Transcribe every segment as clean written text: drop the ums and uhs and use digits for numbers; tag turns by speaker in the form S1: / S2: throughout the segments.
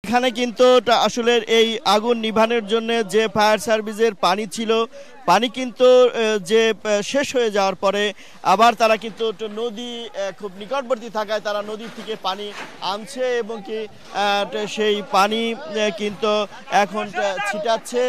S1: এখানে কিন্তু আসলে এই আগুন নিভানোর জন্য যে ফায়ার সার্ভিসের পানি ছিল, পানি কিন্তু যে শেষ হয়ে যাওয়ার পরে আবার তারা কিন্তু নদী খুব নিকটবর্তী থাকায় তারা নদী থেকে পানি আনছে এবং কি সেই পানি কিন্তু এখন ছিটাচ্ছে।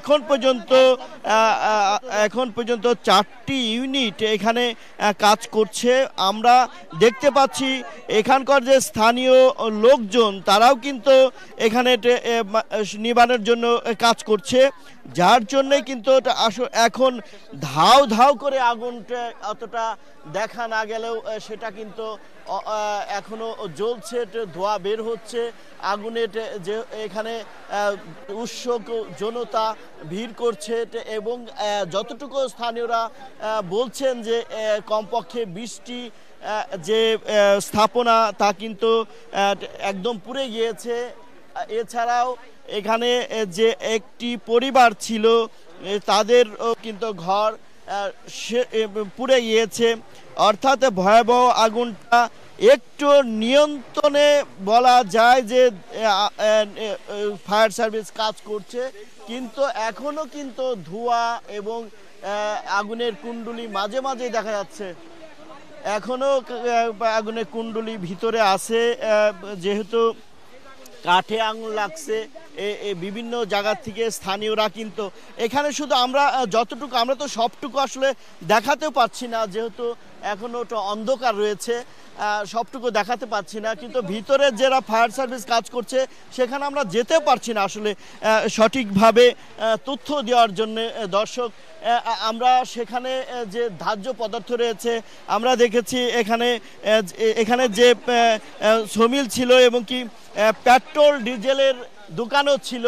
S1: এখন পর্যন্ত 4টি ইউনিট এখানে কাজ করছে। আমরা দেখতে পাচ্ছি এখানকার যে স্থানীয় লোকজন তারাও কিন্তু এখানে নিবানোর জন্য কাজ করছে, যার জন্যে কিন্তু এখন ধাও ধাও করে আগুনটা অতটা দেখা না গেলেও সেটা কিন্তু এখনো জ্বলছে, ধোঁয়া বের হচ্ছে। আগুনের যে এখানে উৎসুক জনতা ভিড় করছে এবং যতটুকু স্থানীয়রা বলছেন যে কমপক্ষে 20টি যে স্থাপনা তা কিন্তু একদম পুড়ে গিয়েছে। এছাড়াও এখানে যে একটি পরিবার ছিল তাদেরও কিন্তু ঘর পুড়ে গিয়েছে। অর্থাৎ ভয়াবহ আগুনটা একটু নিয়ন্ত্রণে বলা যায় যে ফায়ার সার্ভিস কাজ করছে, কিন্তু এখনো কিন্তু ধোঁয়া এবং আগুনের কুণ্ডুলি মাঝে মাঝে দেখা যাচ্ছে। এখনো আগুনের কুণ্ডুলি ভিতরে আছে, যেহেতু কাঠে আগুন লাগছে। বিভিন্ন জায়গা থেকে স্থানীয়রা কিন্তু এখানে শুধু আমরা তো সবটুকু আসলে দেখাতেও পাচ্ছি না, যেহেতু এখনো তো অন্ধকার রয়েছে, সবটুকু দেখাতে পাচ্ছি না। কিন্তু ভিতরে যারা ফায়ার সার্ভিস কাজ করছে সেখানে আমরা যেতেও পারছি না আসলে সঠিকভাবে তথ্য দেওয়ার জন্য। দর্শক, আমরা সেখানে যে ধার্য পদার্থ রয়েছে আমরা দেখেছি এখানে যে সমিল ছিল এবং কি পেট্রোল ডিজেলের দোকানও ছিল,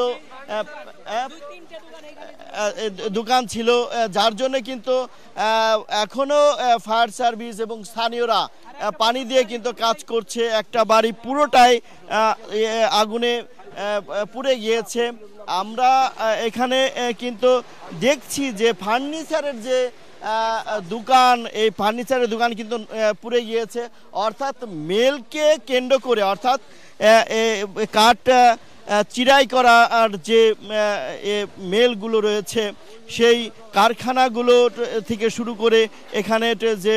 S1: দোকান ছিল, যার জন্য কিন্তু এখনো ফায়ার সার্ভিস এবং স্থানীয়রা পানি দিয়ে কিন্তু কাজ করছে। একটা বাড়ি পুরোটাই আগুনে পুড়ে গিয়েছে। আমরা এখানে কিন্তু দেখছি যে ফার্নিচারের যে দোকান, এই ফার্নিচারের দোকান কিন্তু পুড়ে গিয়েছে। অর্থাৎ মেলকে কেন্দ্র করে, অর্থাৎ কাঠ চিরাই করা আর যে মেলগুলো রয়েছে সেই কারখানাগুলো থেকে শুরু করে এখানে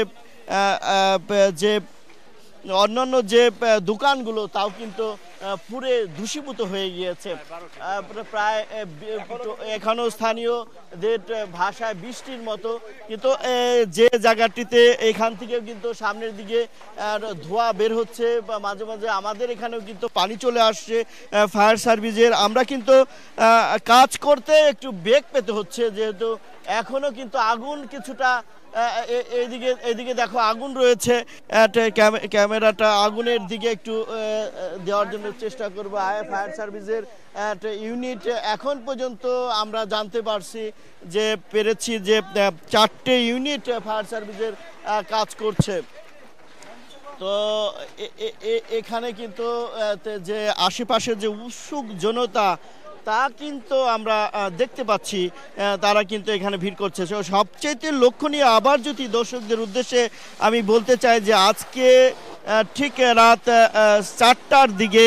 S1: যে অন্যান্য যে দোকানগুলো তাও কিন্তু পুরে দূষীভূত হয়ে গিয়েছে। প্রায় এখনো স্থানীয়দের ভাষায় বৃষ্টির মতো, কিন্তু যে জায়গাটিতে এখান থেকেও কিন্তু সামনের দিকে ধোঁয়া বের হচ্ছে, বা মাঝে মাঝে আমাদের এখানেও কিন্তু পানি চলে আসছে ফায়ার সার্ভিসের। আমরা কিন্তু কাজ করতে একটু বেগ পেতে হচ্ছে, যেহেতু এখনো কিন্তু আগুন কিছুটা এদিকে দেখো আগুন রয়েছে। ক্যামেরাটা আগুনের দিকে একটু দেওয়ার জন্য চেষ্টা করবো। ফায়ার সার্ভিসের ইউনিট এখন পর্যন্ত আমরা জানতে পারছি যে পেরেছি যে 4টে ইউনিট ফায়ার সার্ভিসের কাজ করছে। তো এখানে কিন্তু যে আশেপাশের যে উৎসুক জনতা তা কিন্তু আমরা দেখতে পাচ্ছি, তারা কিন্তু এখানে ভিড় করছে। সবচেয়ে লক্ষণীয়, আবার যদি দর্শকদের উদ্দেশ্যে আমি বলতে চাই যে আজকে ঠিক রাত 4টার দিকে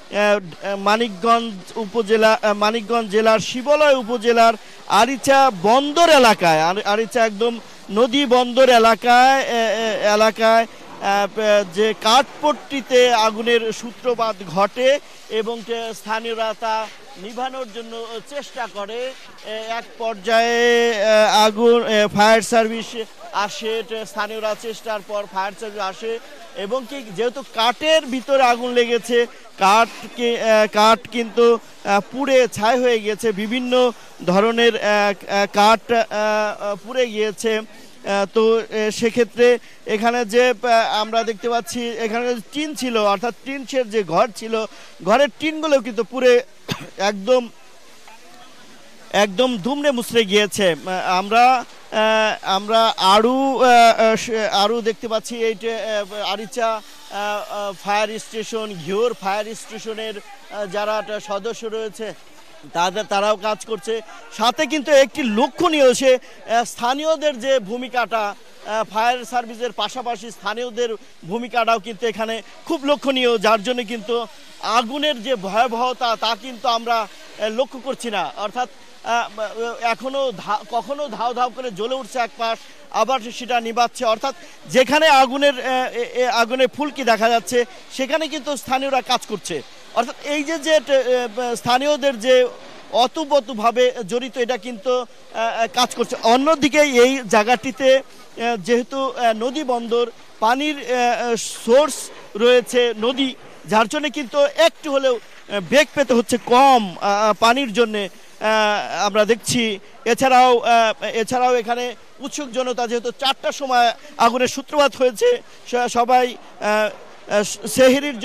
S1: মানিকগঞ্জ জেলার শিবালয় উপজেলার আরিচা বন্দর এলাকায়, আরিচা একদম নদী বন্দর এলাকায় যে কাঠপট্টিতে আগুনের সূত্রপাত ঘটে এবং স্থানীয়রা তা নিভানোর জন্য চেষ্টা করে। এক পর্যায়ে আগুন ফায়ার সার্ভিস আসে, স্থানীয়রা চেষ্টার পর ফায়ার সার্ভিস আসে এবং কি যেহেতু কাঠের ভিতরে আগুন লেগেছে, কাঠ কিন্তু পুড়ে ছাই হয়ে গিয়েছে, বিভিন্ন ধরনের কাঠ পুড়ে গিয়েছে। তো সেক্ষেত্রে এখানে যে আমরা দেখতে পাচ্ছি এখানে টিন ছিল, অর্থাৎ টিনের যে ঘর ছিল, ঘরের টিনগুলো কিন্তু পুরে একদম ধুমড়ে মুচড়ে গিয়েছে। আমরা আরও দেখতে পাচ্ছি এই Aricha fire station, Ghior fire স্টেশনের যারা সদস্য রয়েছে তারাও কাজ করছে। সাথে কিন্তু একটি লক্ষণীয় সে স্থানীয়দের যে ভূমিকাটা, ফায়ার সার্ভিসের পাশাপাশি স্থানীয়দের ভূমিকাটাও কিন্তু এখানে খুব লক্ষণীয়, যার জন্য কিন্তু আগুনের যে ভয়াবহতা তা কিন্তু আমরা লক্ষ্য করছি না। অর্থাৎ এখনো কখনো ধাও ধাও করে জ্বলে উঠছে এক পাশ, আবার সেটা নিভাচ্ছে। অর্থাৎ যেখানে আগুনের ফুলকি দেখা যাচ্ছে সেখানে কিন্তু স্থানীয়রা কাজ করছে। অর্থাৎ এই যে স্থানীয়দের যে অতুপতুভাবে জড়িত, এটা কিন্তু কাজ করছে। অন্যদিকে এই জায়গাটিতে যেহেতু নদী বন্দর, পানির সোর্স রয়েছে নদী, যার জন্য কিন্তু একটু হলেও বেগ পেতে হচ্ছে কম পানির জন্যে আমরা দেখছি। এছাড়াও এখানে উৎসুক জনতা, যেহেতু 4টার সময় আগুনের সূত্রপাত হয়েছে, সবাই সেহরির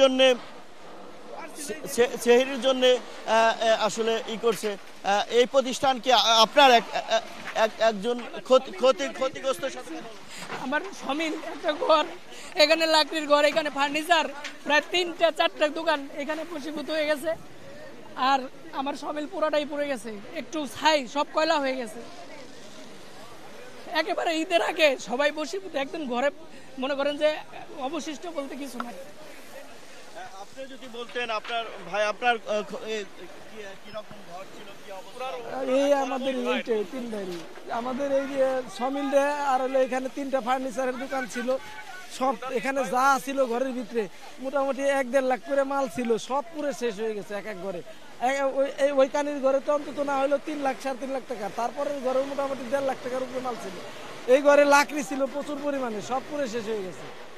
S1: জন্যে আসলে করছে। এই প্রতিষ্ঠান কি আপনার একজন ক্ষতিগ্রস্ত?
S2: আমার স্বামীর একটা ঘর, এখানে লাকড়ির ঘর, এখানে ফার্নিচার, প্রায় 3-4টা দোকান এখানে বসীভূত হয়ে গেছে। আর আমার স্বামীর পুরোটাই পড়ে গেছে, একটু ছাই সব কয়লা হয়ে গেছে। একেবারে ঈদের আগে সবাই বসীভূত, একদম ঘরে মনে করেন যে অবশিষ্ট বলতে কিছু নাই।
S1: আপনি যদি বলতেন আপনার ভাই, আপনার কিরকম ঘর ছিল, কি অবস্থা?
S3: এই আমাদের এইটাই 3 বাড়ি, আমাদের এই যে সমিলরে আর হলো এখানে 3টা ফার্নিচারের দোকান ছিল। সব এখানে যা ছিল ঘরের ভিতরে মোটামুটি 1-1.5 লাখ করে মাল ছিল, সব পুরো শেষ হয়ে গেছে এক ঘরে। ওই কানির ঘরে তো অন্তত না হলো 3 লাখ 3.5 লাখ টাকা, তারপরের ঘরে মোটামুটি 1.5 লাখ টাকার উপরে মাল ছিল। এই ঘরে লাকড়ি ছিল প্রচুর পরিমাণে, সব পুরো শেষ হয়ে গেছে।